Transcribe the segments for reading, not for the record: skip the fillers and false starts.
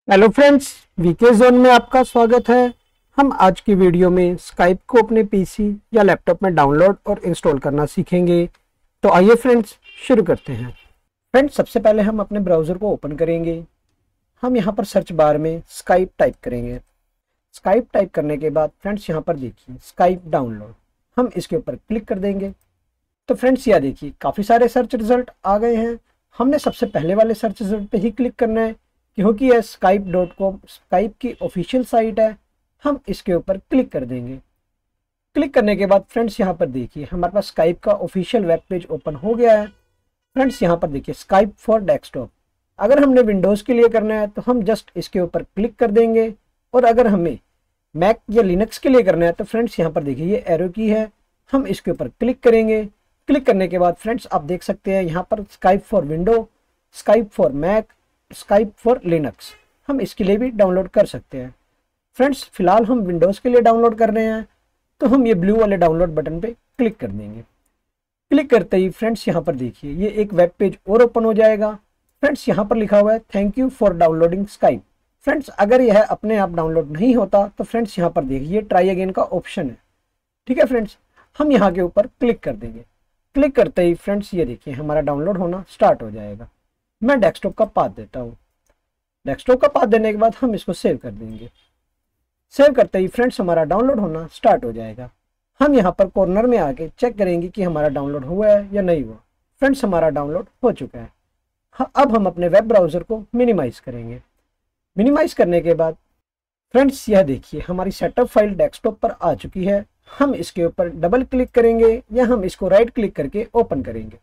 Hello friends, VK zone में आपका स्वागत है। हम आज की वीडियो में स्काइप को अपने पीसी या लैपटॉप में डाउनलोड और इंस्टॉल करना सीखेंगे। तो आइए फ्रेंड्स शुरू करते हैं। फ्रेंड्स, सबसे पहले हम अपने ब्राउज़र को ओपन करेंगे। हम यहाँ पर सर्च बार में स्काइप टाइप करेंगे। स्काइप टाइप करने के बाद फ्रेंड्स यहाँ पर देखिए स्काइप डाउनलोड, हम इसके ऊपर क्लिक कर देंगे। तो फ्रेंड्स यह देखिए काफ़ी सारे सर्च रिजल्ट आ गए हैं। हमने सबसे पहले वाले सर्च रिजल्ट पे ही क्लिक करना है क्योंकि यह skype.com स्काइप की ऑफिशियल साइट है। हम इसके ऊपर क्लिक कर देंगे। क्लिक करने के बाद फ्रेंड्स यहाँ पर देखिए हमारे पास स्काइप का ऑफिशियल वेब पेज ओपन हो गया है। फ्रेंड्स यहाँ पर देखिए स्काइप फॉर डेस्कटॉप, अगर हमने विंडोज़ के लिए करना है तो हम जस्ट इसके ऊपर क्लिक कर देंगे, और अगर हमें मैक या लिनक्स के लिए करना है तो फ्रेंड्स यहाँ पर देखिए ये एरो की है, हम इसके ऊपर क्लिक करेंगे। क्लिक करने के बाद फ्रेंड्स आप देख सकते हैं यहाँ पर Skype for window, Skype for Mac, Skype for Linux, हम इसके लिए भी डाउनलोड कर सकते हैं। फ्रेंड्स फिलहाल हम विंडोज़ के लिए डाउनलोड कर रहे हैं तो हम ये ब्लू वाले डाउनलोड बटन पे क्लिक कर देंगे। क्लिक करते ही फ्रेंड्स यहाँ पर देखिए ये एक वेब पेज और ओपन हो जाएगा। फ्रेंड्स यहाँ पर लिखा हुआ है thank you for downloading Skype. Friends अगर यह अपने आप डाउनलोड नहीं होता तो फ्रेंड्स यहाँ पर देखिए ट्राई अगेन का ऑप्शन है। ठीक है फ्रेंड्स, हम यहाँ के ऊपर क्लिक कर देंगे। क्लिक करते ही फ्रेंड्स ये देखिए हमारा डाउनलोड होना स्टार्ट हो जाएगा। मैं डेस्कटॉप का पाथ देता हूँ। डेस्कटॉप का पाथ देने के बाद हम इसको सेव कर देंगे। सेव करते ही फ्रेंड्स हमारा डाउनलोड होना स्टार्ट हो जाएगा। हम यहाँ पर कॉर्नर में आके चेक करेंगे कि हमारा डाउनलोड हुआ है या नहीं हुआ। फ्रेंड्स हमारा डाउनलोड हो चुका है। अब हम अपने वेब ब्राउज़र को मिनिमाइज़ करेंगे। मिनिमाइज़ करने के बाद फ्रेंड्स यह देखिए हमारी सेटअप फाइल डेस्कटॉप पर आ चुकी है। हम इसके ऊपर डबल क्लिक करेंगे या हम इसको राइट क्लिक करके ओपन करेंगे।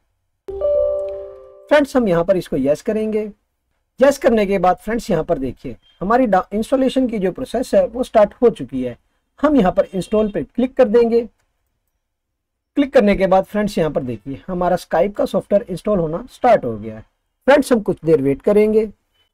फ्रेंड्स हम यहाँ पर इसको यस करेंगे। यस करने के बाद फ्रेंड्स यहाँ पर देखिए हमारी इंस्टॉलेशन की जो प्रोसेस है वो स्टार्ट हो चुकी है। हम यहाँ पर इंस्टॉल पे क्लिक कर देंगे। क्लिक करने के बाद फ्रेंड्स यहाँ पर देखिए हमारा स्काइप का सॉफ्टवेयर इंस्टॉल होना स्टार्ट हो गया है। फ्रेंड्स हम कुछ देर वेट करेंगे।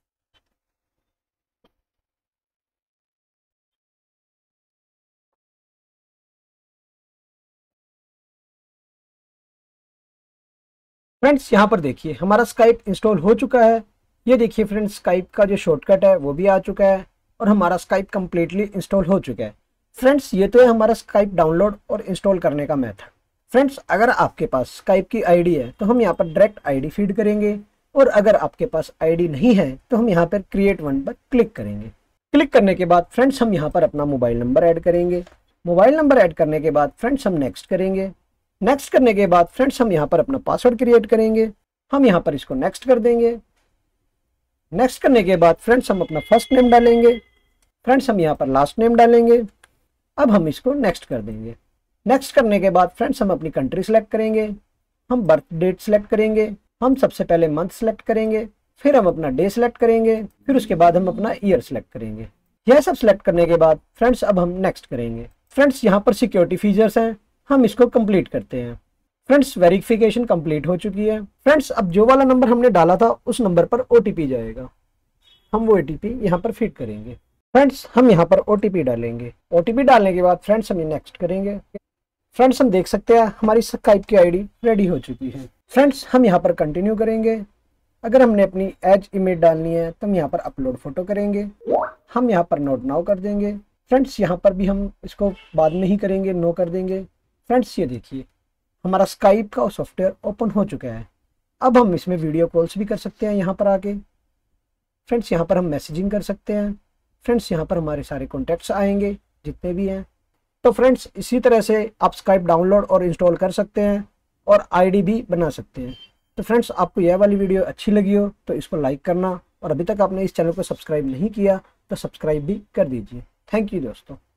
फ्रेंड्स यहाँ पर देखिए हमारा स्काइप इंस्टॉल हो चुका है। ये देखिए फ्रेंड्स स्काइप का जो शॉर्टकट है वो भी आ चुका है और हमारा स्काइप कम्प्लीटली इंस्टॉल हो चुका है। फ्रेंड्स ये तो है हमारा स्काइप डाउनलोड और इंस्टॉल करने का मेथड। फ्रेंड्स अगर आपके पास स्काइप की आईडी है तो हम यहाँ पर डायरेक्ट आईडी फीड करेंगे, और अगर आपके पास आईडी नहीं है तो हम यहाँ पर क्रिएट वन पर क्लिक करेंगे। क्लिक करने के बाद फ्रेंड्स हम यहाँ पर अपना मोबाइल नंबर ऐड करेंगे। मोबाइल नंबर ऐड करने के बाद फ्रेंड्स हम नेक्स्ट करेंगे। नेक्स्ट करने के बाद फ्रेंड्स हम यहाँ पर अपना पासवर्ड क्रिएट करेंगे। हम यहाँ पर इसको नेक्स्ट कर देंगे। नेक्स्ट करने के बाद फ्रेंड्स हम अपना फर्स्ट नेम डालेंगे। फ्रेंड्स हम यहाँ पर लास्ट नेम डालेंगे। अब हम इसको नेक्स्ट कर देंगे। नेक्स्ट करने के बाद फ्रेंड्स हम अपनी कंट्री सेलेक्ट करेंगे। हम बर्थ डेट सेलेक्ट करेंगे। हम सबसे पहले मंथ सेलेक्ट करेंगे, फिर हम अपना डे सेलेक्ट करेंगे, फिर उसके बाद हम अपना ईयर सेलेक्ट करेंगे। यह सब सेलेक्ट करने के बाद फ्रेंड्स अब हम नेक्स्ट करेंगे। फ्रेंड्स यहाँ पर सिक्योरिटी फीचर्स हैं, हम इसको कंप्लीट करते हैं। फ्रेंड्स वेरिफिकेशन कंप्लीट हो चुकी है। फ्रेंड्स अब जो वाला नंबर हमने डाला था उस नंबर पर ओटीपी जाएगा। हम वो ओटीपी यहाँ पर फिट करेंगे। फ्रेंड्स हम यहाँ पर ओटीपी डालेंगे। ओटीपी डालने के बाद फ्रेंड्स हम ये नेक्स्ट करेंगे। फ्रेंड्स हम देख सकते हैं हमारी स्काइप की आईडी रेडी हो चुकी है। फ्रेंड्स हम यहाँ पर कंटिन्यू करेंगे। अगर हमने अपनी एज इमेज डालनी है तो हम यहाँ पर अपलोड फोटो करेंगे। हम यहाँ पर नोट नाउ कर देंगे। फ्रेंड्स यहाँ पर भी हम इसको बाद में ही करेंगे, नो कर देंगे। फ्रेंड्स ये देखिए हमारा स्काइप का सॉफ्टवेयर ओपन हो चुका है। अब हम इसमें वीडियो कॉल्स भी कर सकते हैं यहाँ पर आके। फ्रेंड्स यहाँ पर हम मैसेजिंग कर सकते हैं। फ्रेंड्स यहाँ पर हमारे सारे कॉन्टैक्ट्स आएंगे जितने भी हैं। तो फ्रेंड्स इसी तरह से आप स्काइप डाउनलोड और इंस्टॉल कर सकते हैं और आईडी भी बना सकते हैं। तो फ्रेंड्स आपको यह वाली वीडियो अच्छी लगी हो तो इसको लाइक करना, और अभी तक आपने इस चैनल को सब्सक्राइब नहीं किया तो सब्सक्राइब भी कर दीजिए। थैंक यू दोस्तों।